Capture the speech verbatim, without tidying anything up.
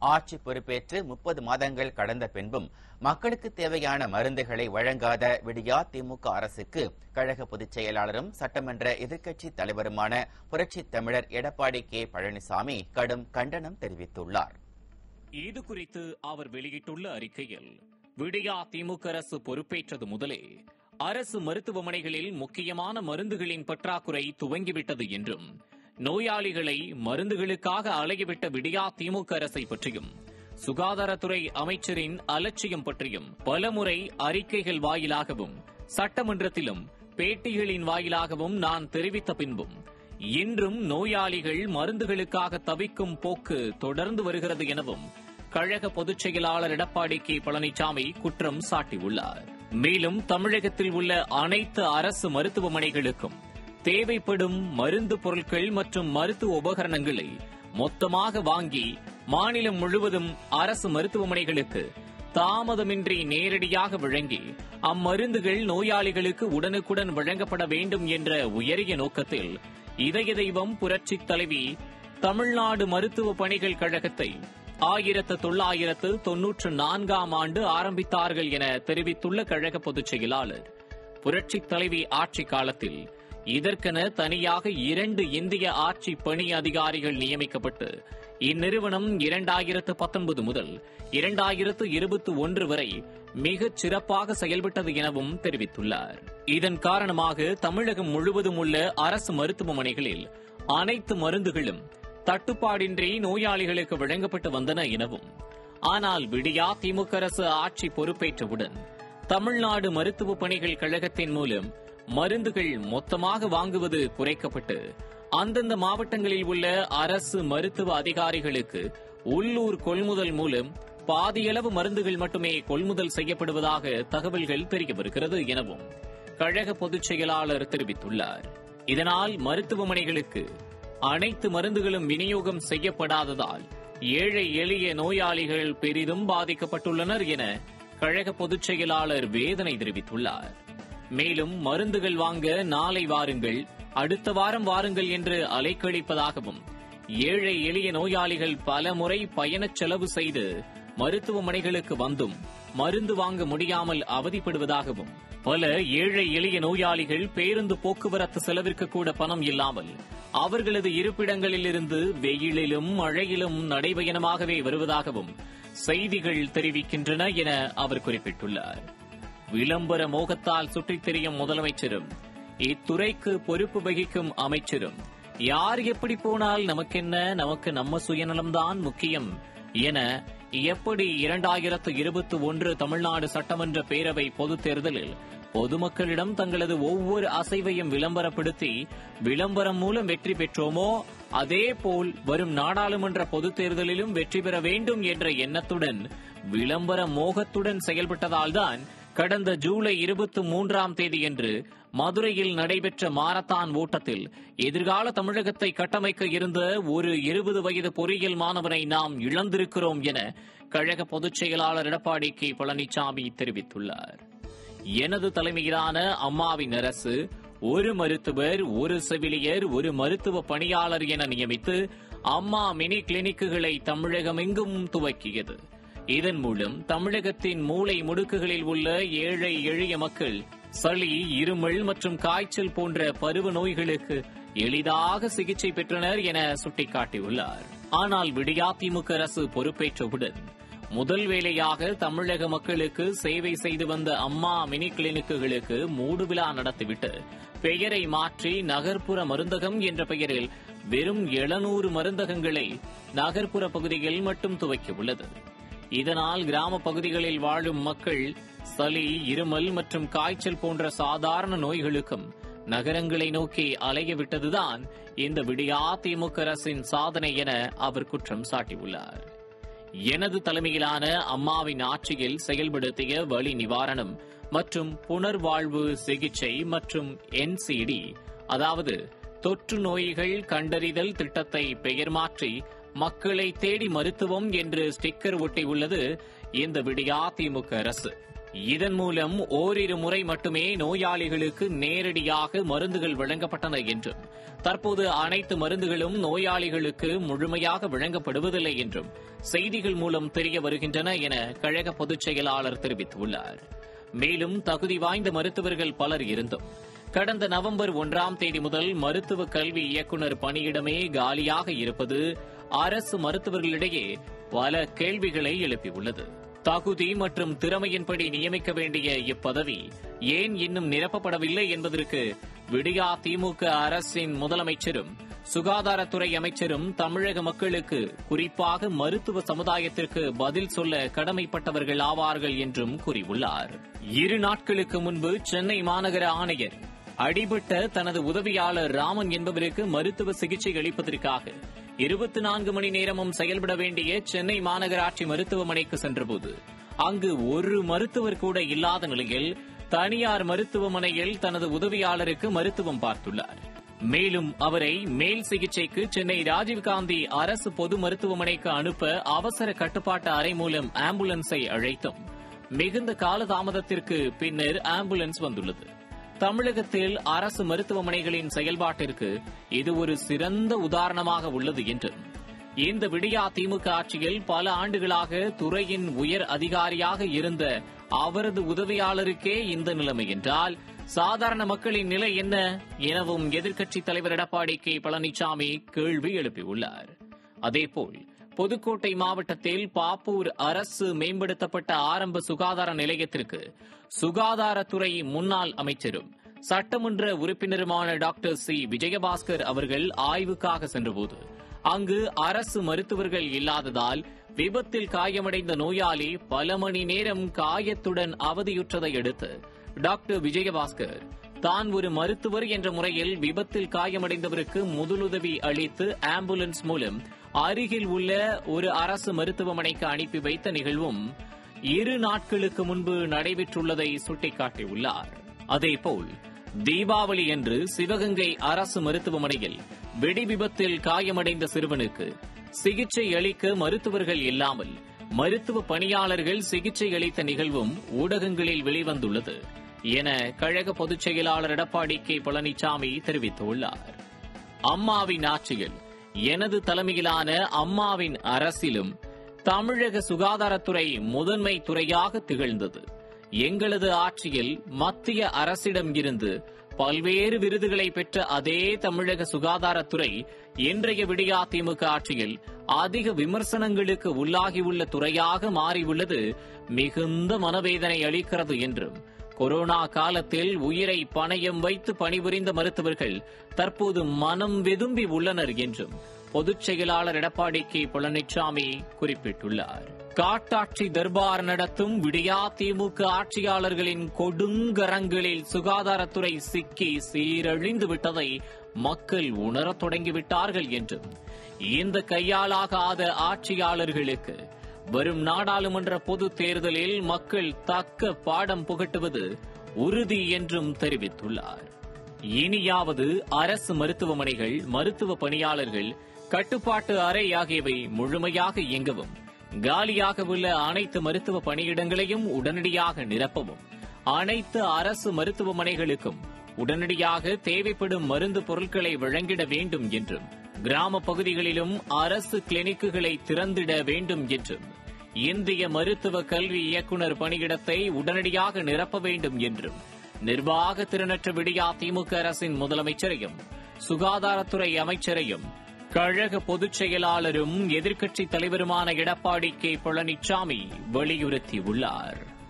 ஆட்சி பொறுப்பேற்று முப்பது மாதங்கள் கடந்த பின்பும் மக்களுக்கு தேவையான மருந்துகளை வழங்காத விடியா திமுக அரசுக்கு கழக பொதுச் செயலாளரும் சட்டமன்ற எதிர்க்கட்சி தலைவருமான புரட்சித் தமிழர் எடப்பாடி கே பழனிசாமி கடும் கண்டனம் தெரிவித்துள்ளார். இதுகுறித்து அவர் வெளியிட்டுள்ள அறிக்கையில், விடியா திமுக அரசு பொறுப்பேற்றது முதலே அரசு மருத்துவமனைகளில் முக்கியமான மருந்துகளின் பற்றாக்குறை துவங்கிவிட்டது என்றும், நோயாளிகளை மருந்துகளுக்காக அலையவிட்ட விடியா திமுக அரசை பற்றியும், சுகாதாரத்துறை அமைச்சரின் அலட்சியம் பற்றியும் பலமுறை அறிக்கைகள் வாயிலாகவும் சட்டமன்றத்திலும் பேட்டிகளின் வாயிலாகவும் நான் தெரிவித்த பின்பும் இன்றும் நோயாளிகள் மருந்துகளுக்காக தவிக்கும் போக்கு தொடர்ந்து வருகிறது எனவும் கழக பொதுச் செயலாளர் எடப்பாடி கே பழனிசாமி குற்றம் சாட்டியுள்ளார். மேலும் தமிழகத்தில் உள்ள அனைத்து அரசு மருத்துவமனைகளுக்கும் தேவைப்படும் மருந்து பொருட்கள் மற்றும் மருத்துவ உபகரணங்களை மொத்தமாக வாங்கி மாநிலம் முழுவதும் அரசு மருத்துவமனைகளுக்கு தாமதமின்றி நேரடியாக வழங்கி அம்மருந்துகள் நோயாளிகளுக்கு உடனுக்குடன் வழங்கப்பட வேண்டும் என்ற உயரிய நோக்கத்தில் இதய தெய்வம் புரட்சித் தலைவி தமிழ்நாடு மருத்துவ பணிகள் கழகத்தை ஆயிரத்து தொள்ளாயிரத்து தொன்னூற்று நான்காம் ஆண்டு ஆரம்பித்தார்கள் என தெரிவித்துள்ள கழக பொதுச் செயலாளர், புரட்சித் தலைவி ஆட்சி காலத்தில் இதற்கென தனியாக இரண்டு இந்திய ஆட்சி பணி அதிகாரிகள் நியமிக்கப்பட்டு இந்நிறுவனம் இரண்டாயிரத்து பத்தொன்பது முதல் இரண்டாயிரத்து இருபத்தி ஒன்று வரை மிகச் சிறப்பாக செயல்பட்டது எனவும் தெரிவித்துள்ளார். இதன் காரணமாக தமிழகம் முழுவதும் உள்ள அரசு மருத்துவமனைகளில் அனைத்து மருந்துகளும் தட்டுப்பாடின்றி நோயாளிகளுக்கு வழங்கப்பட்டு வந்தன எனவும், ஆனால் விடியா திமுக அரசு ஆட்சி பொறுப்பேற்றவுடன் தமிழ்நாடு மருத்துவ பணிகள் கழகத்தின் மூலம் மருந்துகள் மொத்தமாக வாங்குவது குறைக்கப்பட்டு அந்தந்த மாவட்டங்களில் உள்ள அரசு மருத்துவ அதிகாரிகளுக்கு உள்ளூர் கொள்முதல் மூலம் பாதியளவு மருந்துகள் மட்டுமே கொள்முதல் செய்யப்படுவதாக தகவல்கள் தெரிய வருகிறது எனவும் கழக பொதுச் செயலாளர் தெரிவித்துள்ளார். இதனால் மருத்துவமனைகளுக்கு அனைத்து மருந்துகளும் விநியோகம் செய்யப்படாததால் ஏழை எளிய நோயாளிகள் பெரிதும் பாதிக்கப்பட்டுள்ளனர் என கழக பொதுச் செயலாளர் வேதனை தெரிவித்துள்ளார். மேலும் மருந்துகள் வாங்க நாளை வாருங்கள், அடுத்த வாரம் வாருங்கள் என்று அலைக்கழிப்பதாகவும், ஏழை எளிய நோயாளிகள் பல முறை பயணச் செலவு செய்து மருத்துவமனைகளுக்கு வந்தும் மருந்து வாங்க முடியாமல் அவதிப்படுவதாகவும், பல ஏழை எளிய நோயாளிகள் பேருந்து போக்குவரத்து செலவிற்கு கூட பணம் இல்லாமல் அவர்களது இருப்பிடங்களில் இருந்து வெயிலிலும் மழையிலும் நடைபயணமாகவே வருவதாகவும் செய்திகள் தெரிவிக்கின்றன என அவர் குறிப்பிட்டுள்ளார். விளம்பர மோகத்தால் சுற்றித் திரியும் முதலமைச்சரும் இத்துறைக்கு பொறுப்பு வகிக்கும் அமைச்சரும் யார் எப்படி போனால் நமக்கென்ன, நமக்கு நம்ம சுயநலம்தான் முக்கியம் என எப்படி இரண்டாயிரத்து இருபத்தி ஒன்று தமிழ்நாடு சட்டமன்ற பேரவை பொதுத் தேர்தலில் பொதுமக்களிடம் தங்களது ஒவ்வொரு அசைவையும் விளம்பரப்படுத்தி விளம்பரம் மூலம் வெற்றி பெற்றோமோ, அதேபோல் வரும் நாடாளுமன்ற பொதுத் தேர்தலிலும் வெற்றி பெற வேண்டும் என்ற எண்ணத்துடன் விளம்பர மோகத்துடன் செயல்பட்டதால்தான் கடந்த ஜூலை இருபத்தி மூன்றாம் தேதியன்று மதுரையில் நடைபெற்ற மாரத்தான் ஓட்டத்தில் எதிர்கால தமிழகத்தை கட்டமைக்க இருந்த ஒரு இருபது வயது பொறியியல் மாணவனை நாம் இழந்திருக்கிறோம் என கழக பொதுச் செயலாளர் எடப்பாடி கே பழனிசாமி தெரிவித்துள்ளார். எனது தலைமையிலான அம்மாவின் அரசு ஒரு மருத்துவர், ஒரு செவிலியர், ஒரு மருத்துவ பணியாளர் என நியமித்து அம்மா மினி கிளினிக்குகளை தமிழகமெங்கும் துவக்கியது. இதன் மூலம் தமிழகத்தின் மூலை முடுக்குகளில் உள்ள ஏழை எளிய மக்கள் சளி, இருமல் மற்றும் காய்ச்சல் போன்ற பருவ நோய்களுக்கு எளிதாக சிகிச்சை பெற்றனர் என சுட்டிக்காட்டியுள்ளார். ஆனால் விடியா திமுக அரசு பொறுப்பேற்றவுடன் முதல் வேளையாக தமிழக மக்களுக்கு சேவை செய்து வந்த அம்மா மினி கிளினிக்குகளுக்கு மூடு விழா நடத்திவிட்டு பெயரை மாற்றி நகர்ப்புற மருந்தகம் என்ற பெயரில் வெறும் எழுநூறு மருந்தகங்களை நகர்ப்புற பகுதியில் மட்டும் துவக்கியுள்ளது. இதனால் கிராம பகுதிகளில் வாழும் மக்கள் சளி, இருமல் மற்றும் காய்ச்சல் போன்ற சாதாரண நோய்களுக்கும் நகரங்களை நோக்கி அலையவிட்டதுதான் இந்த விடியா திமுக அரசின் சாதனை என அவர் குற்றம் சாட்டியுள்ளார். எனது தலைமையிலான அம்மாவின் ஆட்சியில் செயல்படுத்திய வலி நிவாரணம் மற்றும் புனர்வாழ்வு சிகிச்சை மற்றும் என்சிடி, அதாவது தொற்று நோய்கள் கண்டறிதல் திட்டத்தை பெயர் மாற்றி மக்களை தேடி மருத்துவம் என்று ஸ்டிக்கர் ஒட்டியுள்ளது இந்த விடியா திமுக அரசு. இதன் மூலம் ஓரிரு முறை மட்டுமே நோயாளிகளுக்கு நேரடியாக மருந்துகள் வழங்கப்பட்டன என்றும், தற்போது அனைத்து மருந்துகளும் நோயாளிகளுக்கு முழுமையாக வழங்கப்படுவதில்லை என்றும் செய்திகள் மூலம் தெரிய வருகின்றன என கழக பொதுச் செயலாளர் தெரிவித்துள்ளார். மேலும் தகுதி வாய்ந்த மருத்துவர்கள் பலர் இருந்தும் கடந்த நவம்பர் ஒன்றாம் தேதி முதல் மருத்துவ கல்வி இயக்குநர் பணியிடமே காலியாக இருப்பது அரசு மருத்துவர்களிடையே பல கேள்விகளை எழுப்பியுள்ளது. தகுதி மற்றும் திறமையின்படி நியமிக்க வேண்டிய இப்பதவி ஏன் இன்னும் நிரப்பப்படவில்லை என்பதற்கு விடியா திமுக அரசின் முதலமைச்சரும் சுகாதாரத்துறை அமைச்சரும் தமிழக மக்களுக்கு, குறிப்பாக மருத்துவ சமுதாயத்திற்கு பதில் சொல்ல கடமைப்பட்டவர்கள் ஆவார்கள் என்றும் கூறியுள்ளார். இரு நாட்களுக்கு முன்பு சென்னை மாநகர ஆணையர் அடிபட்ட தனது உதவியாளர் ராமன் என்பவருக்கு மருத்துவ சிகிச்சை அளிப்பதற்காக இருபத்தி நான்கு மணி நேரமும் செயல்பட வேண்டிய சென்னை மாநகராட்சி மருத்துவமனைக்கு சென்றபோது அங்கு ஒரு மருத்துவர் கூட இல்லாத நிலையில் தனியார் மருத்துவமனையில் தனது உதவியாளருக்கு மருத்துவம் பார்த்துள்ளார். மேலும் அவரை மேல் சிகிச்சைக்கு சென்னை ராஜீவ்காந்தி அரசு பொது மருத்துவமனைக்கு அனுப்ப அவசர கட்டுப்பாட்டு அறை மூலம் ஆம்புலன்ஸை அழைத்தும் மிகுந்த காலதாமதத்திற்கு பின்னர் ஆம்புலன்ஸ் வந்துள்ளது. தமிழகத்தில் அரசு மருத்துவமனைகளின் செயல்பாட்டிற்கு இது ஒரு சிறந்த உதாரணமாக உள்ளது என்றும், இந்த விடியா திமுக ஆட்சியில் பல ஆண்டுகளாக துறையின் உயர் அதிகாரியாக இருந்த அவரது உதவியாளருக்கே இந்த நிலைமை என்றால் சாதாரண மக்களின் நிலை என்ன எனவும் எதிர்க்கட்சித் தலைவர் எடப்பாடி கே பழனிசாமி கேள்வி எழுப்பியுள்ளார். அதேபோல் புதுக்கோட்டை மாவட்டத்தில் பாப்பூர் அரசு மேம்படுத்தப்பட்ட ஆரம்ப சுகாதார நிலையத்திற்கு சுகாதாரத்துறை முன்னாள் அமைச்சரும் சட்டமன்ற உறுப்பினருமான டாக்டர் சி விஜயபாஸ்கர் அவர்கள் ஆய்வுக்காக சென்றபோது அங்கு அரசு மருத்துவர்கள் இல்லாததால் விபத்தில் காயமடைந்த நோயாளி பல மணி நேரம் காயத்துடன் அவதியுற்றதை அடுத்து டாக்டர் விஜயபாஸ்கர் தான் ஒரு மருத்துவர் என்ற முறையில் விபத்தில் காயமடைந்தவருக்கு முதலுதவி அளித்து ஆம்புலன்ஸ் மூலம் அருகில் உள்ள ஒரு அரசு மருத்துவமனைக்கு அனுப்பி வைத்த நிகழ்வும் இரு நாட்களுக்கு முன்பு நடைபெற்றுள்ளதை சுட்டிக்காட்டியுள்ளார். அதேபோல் தீபாவளி அன்று சிவகங்கை அரசு மருத்துவமனையில் வெடி விபத்தில் காயமடைந்த சிறுவனுக்கு சிகிச்சை அளிக்க மருத்துவர்கள் இல்லாமல் மருத்துவ பணியாளர்கள் சிகிச்சை அளித்த நிகழ்வும் ஊடகங்களில் வெளிவந்துள்ளது என கழக பொதுச் செயலாளர் எடப்பாடி கே பழனிசாமி தெரிவித்துள்ளார். அம்மாவின் ஆட்சியில், எனது தலைமையிலான அம்மாவின் அரசிலும் தமிழக சுகாதாரத்துறை முதன்மை துறையாக திகழ்ந்தது. எங்களது ஆட்சியில் மத்திய அரசிடம் இருந்து பல்வேறு விருதுகளை பெற்ற அதே தமிழக சுகாதாரத்துறை இன்றைய விடியா திமுக ஆட்சியில் அதிக விமர்சனங்களுக்கு உள்ளாகியுள்ள துறையாக மாறியுள்ளது மிகுந்த மனவேதனை அளிக்கிறது என்றும், கொரோனா காலத்தில் உயிரை பணயம் வைத்து பணிபுரிந்த மருத்துவர்கள் தற்போது மனம் வெதும்பி உள்ளனர் என்றும் பொதுச் செயலாளர் எடப்பாடி கே பழனிசாமி குறிப்பிட்டுள்ளார். காட்டாட்சி தர்பார் நடத்தும் விடியா திமுக ஆட்சியாளர்களின் கொடுங்கரங்களில் சுகாதாரத்துறை சிக்கி சீரழிந்து விட்டதை மக்கள் உணரத் தொடங்கிவிட்டார்கள் என்றும், இந்த கையாலாகாத ஆட்சியாளர்களுக்கு வரும் நாடாளுமன்ற பொதுத் தேர்தலில் மக்கள் தக்க பாடம் புகட்டுவது உறுதி என்றும் தெரிவித்துள்ளார். இனியாவது அரசு மருத்துவமனைகள், மருத்துவ பணியாளர்கள், கட்டுப்பாட்டு அறை ஆகியவை முழுமையாக இயங்கவும், காலியாக உள்ள அனைத்து மருத்துவ பணியிடங்களையும் உடனடியாக நிரப்பவும், அனைத்து அரசு மருத்துவமனைகளுக்கும் உடனடியாக தேவைப்படும் மருந்து பொருட்களை வழங்கிட வேண்டும் என்றும், கிராம பகுதிகளிலும் அரசு கிளினிக்குகளை திறந்திட வேண்டும் என்றும், இந்திய மருத்துவ கல்வி இயக்குநர் பணியிடத்தை உடனடியாக நிரப்ப வேண்டும் என்றும் நிர்வாக திறனற்ற விடியா திமுக அரசின் முதலமைச்சரையும் சுகாதாரத்துறை அமைச்சரையும் கழக பொதுச் செயலாளரும் எதிர்க்கட்சித் தலைவருமான எடப்பாடி கே பழனிசாமி வலியுறுத்தியுள்ளார்.